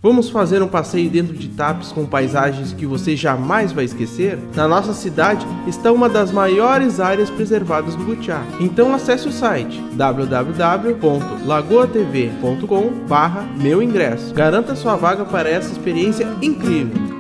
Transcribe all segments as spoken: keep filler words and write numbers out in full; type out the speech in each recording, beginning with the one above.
Vamos fazer um passeio dentro de Tapes com paisagens que você jamais vai esquecer? Na nossa cidade está uma das maiores áreas preservadas do Butiá. Então acesse o site w w w ponto lagoa t v ponto com barra meu ingresso. Garanta sua vaga para essa experiência incrível.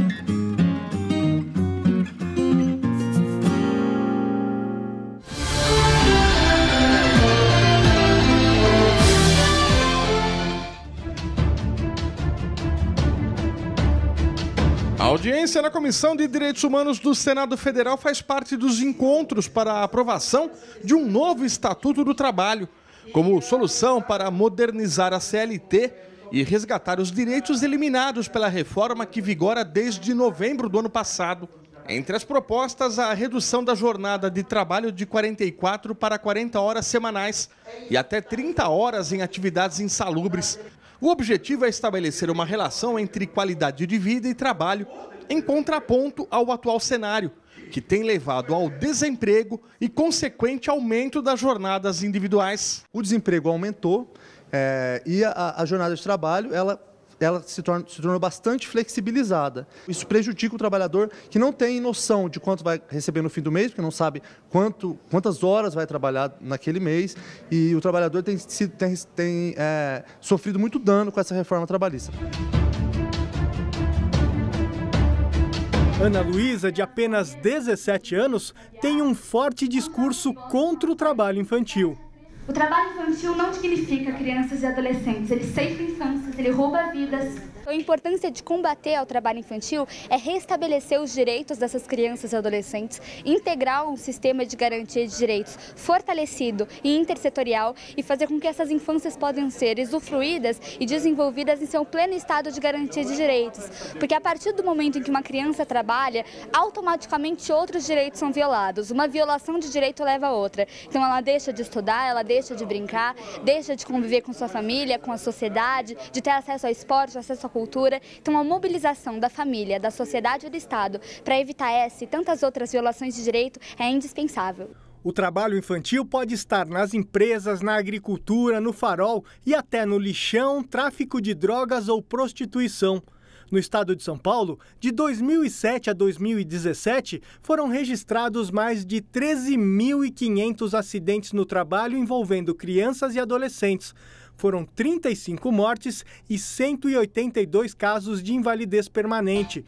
A audiência na Comissão de Direitos Humanos do Senado Federal faz parte dos encontros para a aprovação de um novo Estatuto do Trabalho, como solução para modernizar a C L T e resgatar os direitos eliminados pela reforma que vigora desde novembro do ano passado. Entre as propostas, a redução da jornada de trabalho de quarenta e quatro para quarenta horas semanais e até trinta horas em atividades insalubres. O objetivo é estabelecer uma relação entre qualidade de vida e trabalho, em contraponto ao atual cenário, que tem levado ao desemprego e consequente aumento das jornadas individuais. O desemprego aumentou é, e a, a jornada de trabalho ela, ela se, torna, se tornou bastante flexibilizada. Isso prejudica o trabalhador que não tem noção de quanto vai receber no fim do mês, porque não sabe quanto, quantas horas vai trabalhar naquele mês, e o trabalhador tem, tem, tem é, sofrido muito dano com essa reforma trabalhista. Ana Luísa, de apenas dezessete anos, tem um forte discurso contra o trabalho infantil. O trabalho infantil não significa crianças e adolescentes, ele ceifa infâncias, ele rouba vidas. A importância de combater o trabalho infantil é restabelecer os direitos dessas crianças e adolescentes, integrar um sistema de garantia de direitos fortalecido e intersetorial e fazer com que essas infâncias possam ser usufruídas e desenvolvidas em seu pleno estado de garantia de direitos. Porque a partir do momento em que uma criança trabalha, automaticamente outros direitos são violados. Uma violação de direito leva a outra. Então ela deixa de estudar, ela deixa de brincar, deixa de conviver com sua família, com a sociedade, de ter acesso ao esporte, acesso à cultura. Então a mobilização da família, da sociedade e do Estado para evitar essa e tantas outras violações de direito é indispensável. O trabalho infantil pode estar nas empresas, na agricultura, no farol e até no lixão, tráfico de drogas ou prostituição. No estado de São Paulo, de dois mil e sete a dois mil e dezessete, foram registrados mais de treze mil e quinhentos acidentes no trabalho envolvendo crianças e adolescentes. Foram trinta e cinco mortes e cento e oitenta e dois casos de invalidez permanente.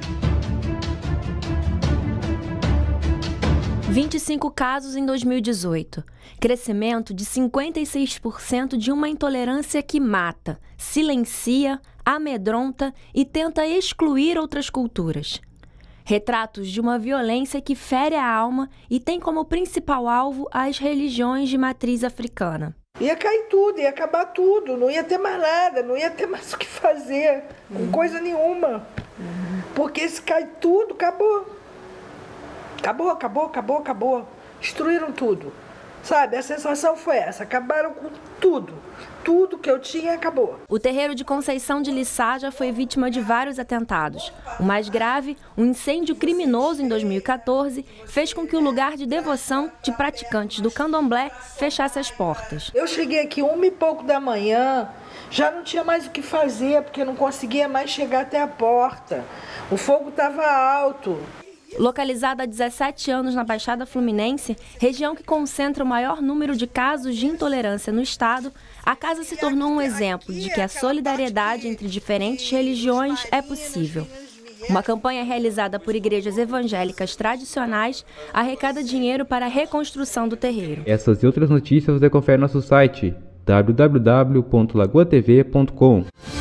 vinte e cinco casos em dois mil e dezoito. Crescimento de cinquenta e seis por cento de uma intolerância que mata, silencia, amedronta e tenta excluir outras culturas. Retratos de uma violência que fere a alma e tem como principal alvo as religiões de matriz africana. Ia cair tudo, ia acabar tudo, não ia ter mais nada, não ia ter mais o que fazer, com coisa nenhuma. Porque se cai tudo, acabou. Acabou, acabou, acabou, acabou. Destruíram tudo. Sabe, a sensação foi essa, acabaram com tudo. Tudo que eu tinha acabou. O terreiro de Conceição de Lissá já foi vítima de vários atentados. O mais grave, um incêndio criminoso em dois mil e quatorze, fez com que o lugar de devoção de praticantes do candomblé fechasse as portas. Eu cheguei aqui uma e pouco da manhã, já não tinha mais o que fazer, porque não conseguia mais chegar até a porta. O fogo estava alto. Localizada há dezessete anos na Baixada Fluminense, região que concentra o maior número de casos de intolerância no estado, a casa se tornou um exemplo de que a solidariedade entre diferentes religiões é possível. Uma campanha realizada por igrejas evangélicas tradicionais arrecada dinheiro para a reconstrução do terreiro. Essas e outras notícias você confere no nosso site w w w ponto lagoa t v ponto com.